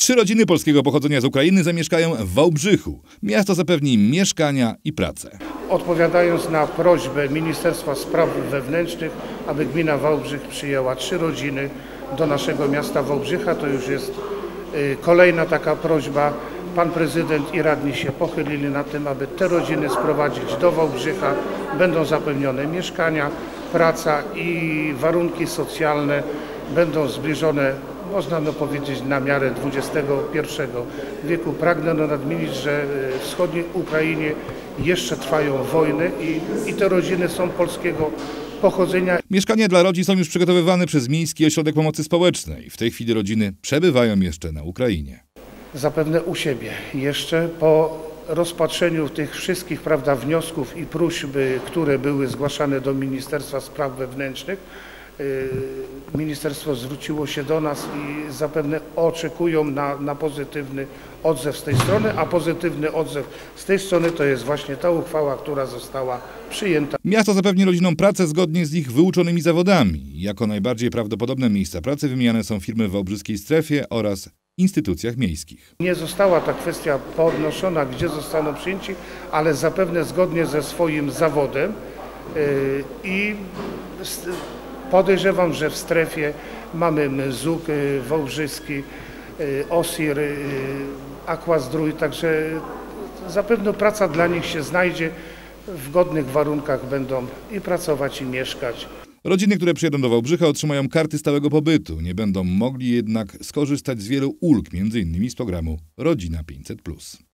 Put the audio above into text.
3 rodziny polskiego pochodzenia z Ukrainy zamieszkają w Wałbrzychu. Miasto zapewni im mieszkania i pracę. Odpowiadając na prośbę Ministerstwa Spraw Wewnętrznych, aby gmina Wałbrzych przyjęła 3 rodziny do naszego miasta Wałbrzycha, to już jest kolejna taka prośba. Pan prezydent i radni się pochylili nad tym, aby te rodziny sprowadzić do Wałbrzycha. Będą zapewnione mieszkania, praca i warunki socjalne będą zbliżone, można powiedzieć, na miarę XXI wieku. Pragnę nadmienić, że w wschodniej Ukrainie jeszcze trwają wojny i te rodziny są polskiego pochodzenia. Mieszkania dla rodzin są już przygotowywane przez Miejski Ośrodek Pomocy Społecznej. W tej chwili rodziny przebywają jeszcze na Ukrainie. Zapewne u siebie. Jeszcze po rozpatrzeniu tych wszystkich, wniosków i próśb, które były zgłaszane do Ministerstwa Spraw Wewnętrznych, ministerstwo zwróciło się do nas i zapewne oczekują na pozytywny odzew z tej strony, a pozytywny odzew z tej strony to jest właśnie ta uchwała, która została przyjęta. Miasto zapewni rodzinom pracę zgodnie z ich wyuczonymi zawodami. Jako najbardziej prawdopodobne miejsca pracy wymieniane są firmy w wałbrzyskiej strefie oraz instytucjach miejskich. Nie została ta kwestia podnoszona, gdzie zostaną przyjęci, ale zapewne zgodnie ze swoim zawodem i podejrzewam, że w strefie mamy Mzuk wałbrzyski, Osir, Aquazdrój, także zapewne praca dla nich się znajdzie, w godnych warunkach będą i pracować, i mieszkać. Rodziny, które przyjadą do Wałbrzycha, otrzymają karty stałego pobytu. Nie będą mogli jednak skorzystać z wielu ulg, m.in. z programu Rodzina 500+.